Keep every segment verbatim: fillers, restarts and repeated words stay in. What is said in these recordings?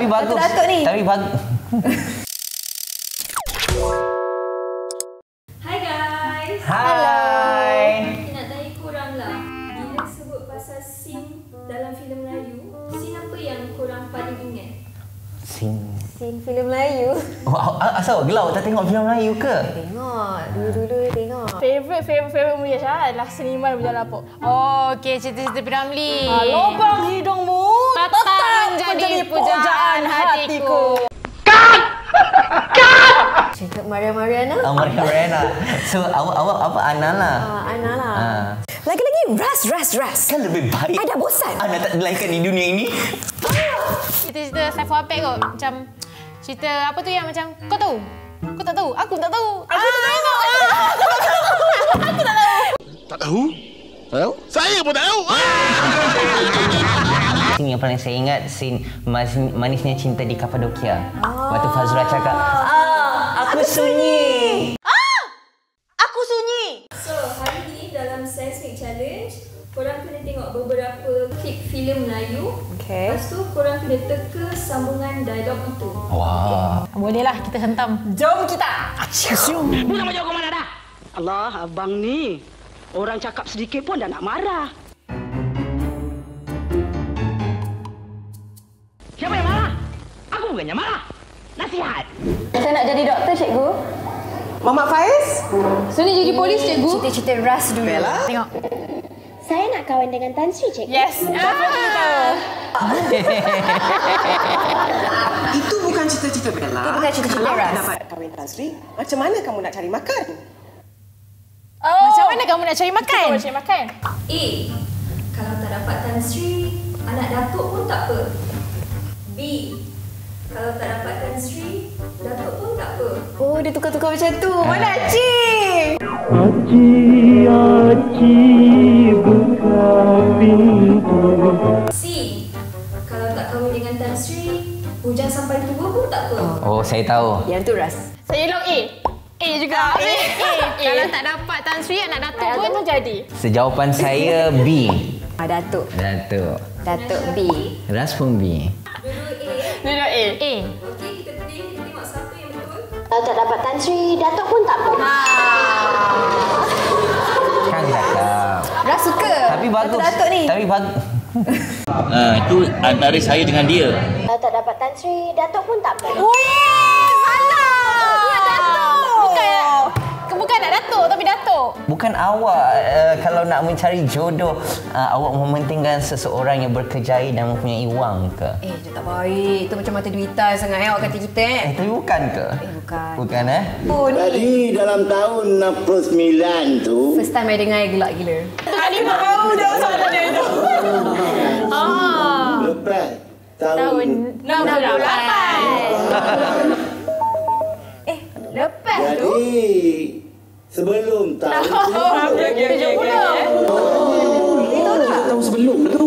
Tapi bagus. Datuk ni. Tapi bagus. Hai guys. Hai. Kita nak tanya korang lah. Bila sebut pasal scene dalam filem Melayu, scene apa yang korang paling ingat? Scene. Scene filem Melayu. Oh, asal gelau tak tengok filem Melayu ke? Tengok. Dulu-dulu tengok. Favorite, favorite, favorite movie Syah adalah Seniman Berjalan Lapuk. Oh, okey, cerita-cerita Piramli. Ah, lubang hidungmu tetap menjadi pujaan hatiku. Cerita Maria Mariana. Ah, Maria Mariana. So, awak awak apa Ana lah? Ah, Ana lah. Ah. Lagi-lagi ras, ras, ras. Kan lebih baik. I dah bosan. Ana tak dilahirkan di dunia ini. Cerita-cerita Saiful Apek kot. Macam cerita apa tu yang macam kau tahu? Kau tak tahu? Aku tak tahu. Aku tak tahu. Aku tak tahu. Tak tahu? Tahu? Saya pun tak tahu. Scene yang paling saya ingat scene mas- manisnya cinta di Kapadokia. Waktu Fazura cakap, "Ah, aku sunyi." Aku sunyi. So, hari ni dalam Seismic Challenge, korang kena tengok beberapa klip filem Melayu. Okay. Lepas tu, korang kena teka sambungan dialog itu. Wah. Bolehlah kita hentam. Jom kita. Mu nak jauh ke mana dah? Allah, abang ni. Orang cakap sedikit pun dah nak marah. Siapa yang marah? Aku bukannya marah. Nasihat. Saya nak jadi doktor, cikgu. Mamat Faiz? Suni jadi polis, cikgu. Cerita-cerita ras dulu. Bella? Tengok. Saya nak kahwin dengan Tan Sri, cikgu. Yes. Itu bukan cita-cita Bella. Itu bukan cita-cita Kalau ras. dapat kahwin Tan Sri, macam mana kamu nak cari makan? Oh. Macam mana kamu nak cari makan? Kita cari makan. A. Kalau tak dapat Tan Sri, anak datuk pun tak apa. B. Kalau tak dapat Tan Sri, datuk pun tak apa. Oh, dia tukar-tukar macam tu. Mana Acik? C. Kalau tak kahwin dengan Tan Sri, hujan sampai tua pun tak apa. Oh, saya tahu. Yang tu ras. Saya lock A. A juga. A. A. Kalau tak dapat Tan Sri, anak datuk Datuk pun pun jadi. Sejawapan saya B. Ah, Datuk. Datuk. Datuk B. Ras pun B. Dua-dua A. Duduk A. A. Okey, kita pilih, kita tengok siapa yang betul. Kalau tak dapat Tan Sri, datuk pun tak apa. Kan cakap. Ras suka. Tapi bagus. Datuk ni. Tapi bagus. Ah, itu antara saya dengan dia. Kalau tak dapat Tan Sri, datuk pun tak apa. Salah. Bukan datuk. Bukan. Bukan nak datuk tapi datuk. Bukan awak uh, kalau nak mencari jodoh, uh, awak mementingkan seseorang yang berkejaya dan mempunyai wang ke? Eh, itu tak baik. Itu macam mata duitan sangat eh awak kata kita eh. Eh, tapi bukan ke? Eh, bukan. Bukan eh? Oh, ni. Jadi dalam tahun enam puluh sembilan tu, First time I dengar gelak gila. Kalimah baru jawab soalan dia tu. Ah. lepas tahun, Tahun enam puluh lapan. Eh, lepas tu. jadi sebelum tahun Okey, okey, okey, okey. Tahun sebelum tu.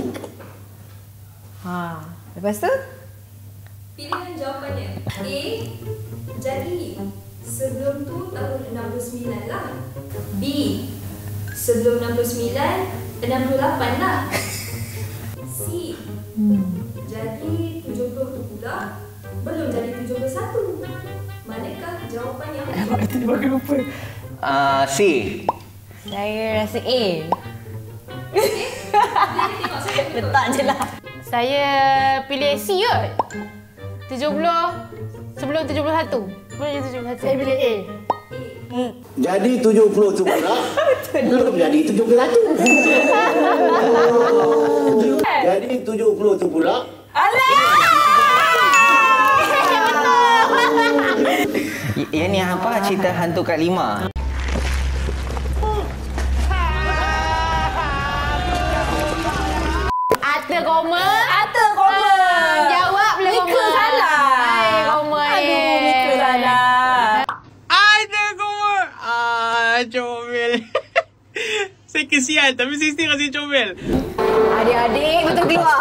Ha. Lepas tu? Pilihan jawapannya. A. Jadi, sebelum tu tahun enam puluh sembilan lah. B. Sebelum enam puluh sembilan, enam puluh lapan lah. C. Jadi, tujuh puluh tu pula belum jadi tujuh puluh satu. Manakah jawapan yang betul? Uh, C. Saya rasa A. Okey. Kita tengok siapa yang betul. Letak je lah. Saya pilih C kot. tujuh puluh sebelum tujuh puluh satu. Sebelum tujuh puluh satu. Saya pilih A. jadi tujuh puluh tu pula belum jadi tujuh puluh satu. Jadi tujuh puluh tu pula Y- Yang ni apa? Cerita hantu kat lima. Ata koma. Ata koma. Jawab boleh koma. Mika salah. Hai, koma. Aduh, Mika salah. Ada koma. Ah, comel. Saya kesian tapi saya still kasi comel. Adik-adik betul keluar.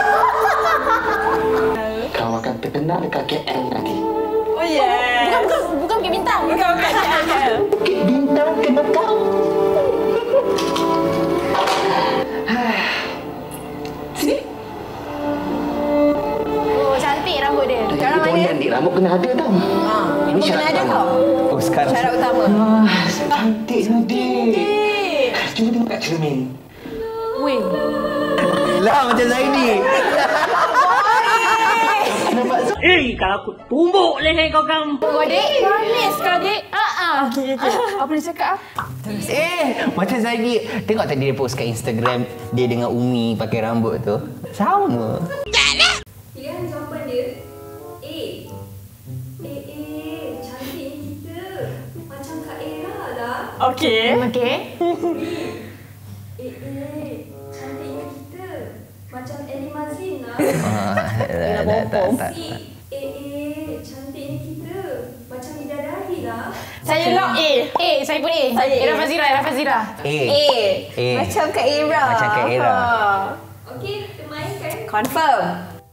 kau akan terkenal dekat K L nanti. Oh yeah. Bukan, bukan, bukan Bukit Bintang. Bukan, bukan. Bukit Bintang kena kau. Oh, cantik. rambut dia. Sekarang mana? Di rambut kena ada tau. Ha, ini kena ada tau. Oh, sekarang. Syarat utama. Ah, cantik Nadik. Cuba tengok kat cermin. Weh. Lah macam Zaini. Eh, kalau aku tumbuk leher kau kan. Kau dek, manis kau dek. Ah, Okey, okey. Apa dia cakap? Eh, macam Zaini. Tengok tadi dia post kat Instagram dia dengan Umi pakai rambut tu. Sama. Pilihan jawapan dia A. A, A. Cantik kita. Macam Kak Era lah. Okey. okey. A, A. Cantiknya kita. Macam Ellie Mazlin lah. Ah, tak, tak, tak, tak. C. A, A. Cantiknya kita. Macam Bidadari lah. Saya lock A. A, saya pun A. Saya A. Era Fazira, Era Fazira. A. A. A. Macam Kak Era. Macam Kak Era. Okey, kita mainkan. Confirm.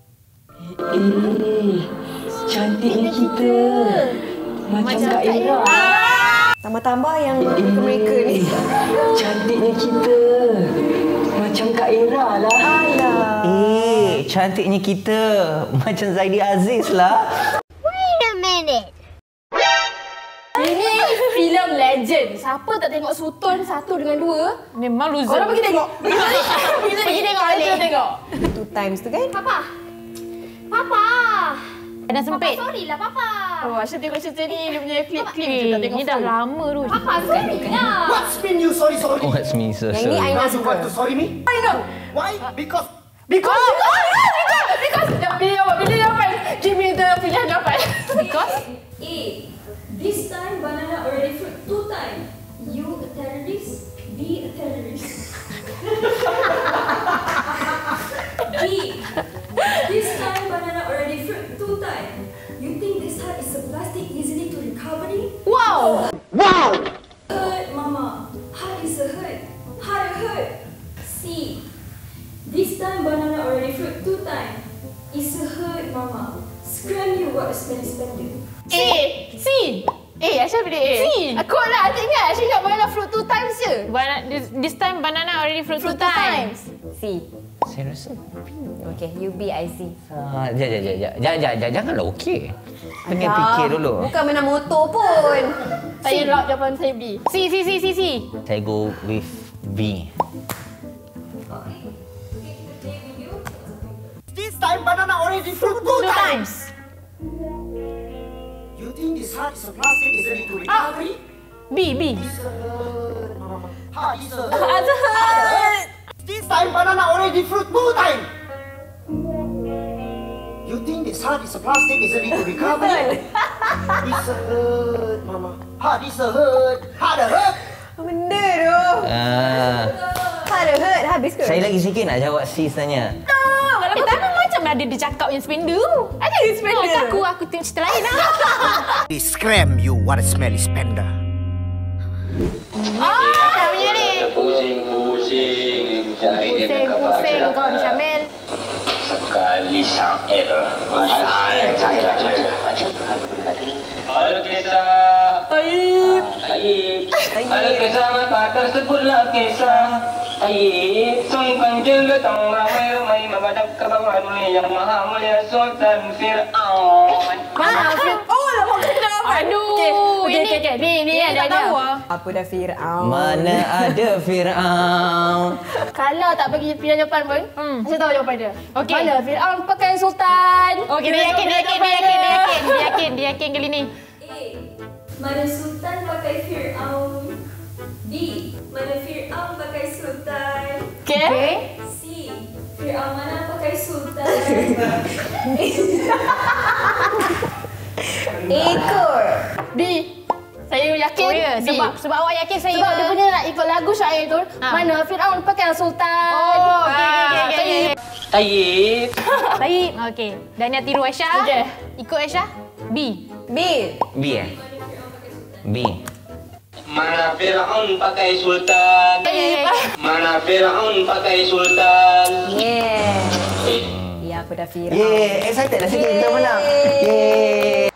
Cantiknya kita. Macam Kak Era. Tambah-tambah yang mereka ni. Cantiknya kita. Macam Kak Era lah. Alah. Eh, cantiknya kita. Macam Zaidi Aziz lah. Wait a minute. Ini filem legend. Siapa tak tengok Sultan satu dengan dua? Memang loser. Korang pergi tengok. Kita pergi tengok. Kita tengok. Two times tu kan? Papa. Papa. Dah sempit. Sorry lah, Papa. Oh, Asyik tengok cerita ni. Dia punya klip-klip je Eh, tak tengok ni dah full. lama tu. Papa, sorry lah. What's mean you sorry sorry? Oh, what's me so Yang ni sorry. Aina You want to suka. sorry me? I know. Why? Because Because, because, because, because. Jom, pilih jawapan, pilih jawapan. Give me the pilihan jawapan. Because A. This time banana already fruit two times. You a terrorist. B a terrorist. B. This time banana already fruit two times. You think this heart is a plastic easily to recovery? wow. wow. Hurt, mama. Heart is a hurt. Heart a hurt. C. This time banana already fruit two times. It's a hurt, mama. Scram you what a smelly spender. A. C. A. Aisyah pilih A. C. Aku lah. Asyik ingat. Asyik ingat banana fruit two times je. Bana- this, this time banana already fruit, Fruit two times. C. Saya rasa. Okay, you B, I C. Ah, jangan, jangan, jangan, jangan, jangan, janganlah okey. Tengah fikir dulu. Bukan menang motor pun. Saya lock jawapan saya B. C, C, C, C, C. Saya go with B. This time banana already fruit two Two times. times. You think this heart is a plastic is ready to recovery? B, B. Heart is a hurt. This time banana already fruit two times. You think this heart is a plastic is ready to recovery? It's a hurt, mama. Heart is a hurt. Heart a hurt. Benda tu. Ah, Ada hurt habis ke? saya lagi sikit nak jawab C sebenarnya. Eh, tapi macam ada dia cakap yang spender. Ada yang spender. Oh, aku, aku tengok cerita lain lah. Scram you what a smelly spender. Ah, punya ni. Pusing-pusing cari dia Pusing, pusing kau ni Syamil. sekali Syair. Syair, Syair, Syair. Halo kisah. Taib. Taib. Halo kisah maka tersebutlah kisah. Taib. Sungkan jaga tang ramai-ramai membadap ke bawah dunia yang maha mulia Sultan Fir'aun. Mana Fir'aun? Oh, lama kena apa? Aduh, Okey, okey, ini- okey. Ni, ni Ni ada tak tahu dia. ah. Apa dah Fir'aun? Mana ada Fir'aun? Kalau tak bagi pilihan jawapan pun, Hmm. saya tahu jawapan dia. Okey. Mana Fir'aun pakai Sultan? Okey, dia yakin, dia yakin, dia yakin, dia yakin, dia yakin, dia yakin kali ni. A. Mana Sultan pakai Fir'aun. B. Mana Fir'aun pakai Sultan. Okey. C. Fir'aun mana pakai Sultan. Ekor. B. Saya yakin Oh ya, B. sebab sebab awak yakin saya Sebab dia punya nak ikut lagu syair tu, Ha. mana Fir'aun pakai Sultan. Oh, okey, okey, okey, okey, okey. Taib. Baik. Okey. Dan yang tiru Aisyah. Okey. Ikut Aisyah. B. B. B eh? B. Mana Fir'aun pakai Sultan. Taib. Mana Fir'aun pakai Sultan. Yeah. Eh, Ya, aku dah Fir'aun. Yeay, excited lah sikit kita menang. Yeay.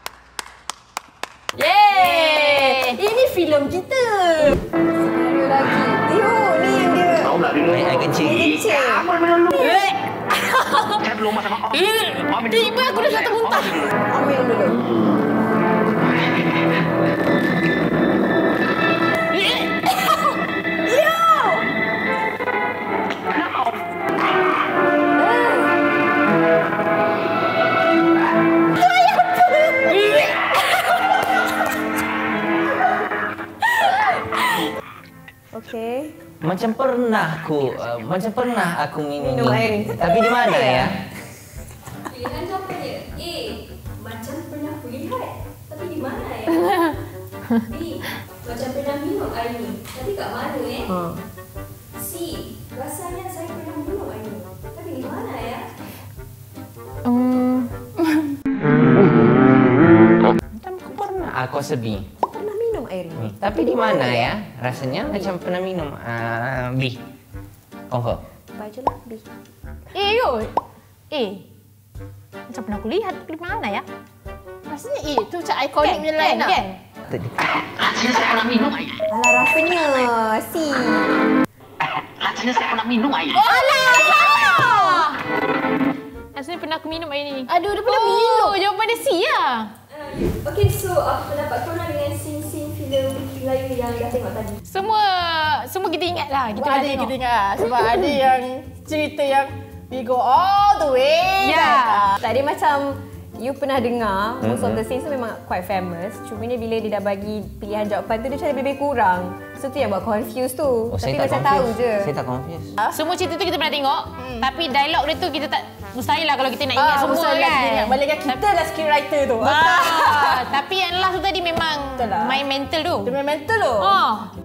Yeay! Ini filem kita. Senario lagi. Tengok ni yang dia. Main air kencing. Kencing. Eh. belum sama kau. Tiba aku dah jatuh muntah. Ambil dulu. Okey. Macam pernah aku, uh, macam pernah aku minum, minum air ini. Tapi di mana ya? Pilihan jawapannya A. Macam pernah kulihat, tapi di mana ya? B. Macam pernah minum air ni, tapi kat mana eh? Hmm. C. Rasanya saya pernah minum air ni, tapi di mana ya? Hmm. Macam aku pernah. Aku sebi. Pernah minum air ini. Hmm. Tapi di mana ya? Rasanya macam pernah minum. Uh, B. Confirm. Bacalah B. Eh, kot. Eh. Macam pernah aku lihat di mana ya? Rasanya eh tu macam ikonik punya lain lah. Kan? Rasanya saya pernah minum air. Alah, rasanya C. Rasanya saya pernah minum air. Alah, salah! Rasanya pernah aku minum air ni. Aduh, dia pernah oh, minum. Jawapan dia C lah. Uh, okay, so apa pendapat korang dengan scene-scene filem Melayu yang dah tengok tadi? Semua semua kita ingat lah. Kita Kita dah ada tengok. kita ingat sebab ada yang cerita yang we go all the way. Ya. Yeah. Tadi macam you pernah dengar most mm-hmm. of the scenes tu memang quite famous. Cumanya bila dia dah bagi pilihan jawapan tu dia macam lebih kurang. So tu yang buat confused tu. Oh, Tapi saya tak macam confused. tahu je. Saya tak confused. Semua cerita tu kita pernah tengok. Hmm. Tapi dialog dia tu kita tak mustahil lah kalau kita nak ingat Ah, semua mustahil lah kan. kita ingat. Malaikat kita lah screenwriter tu. Betul. Tapi yang last tu tadi memang Betul lah. main mental tu. Dia main mental tu. Oh.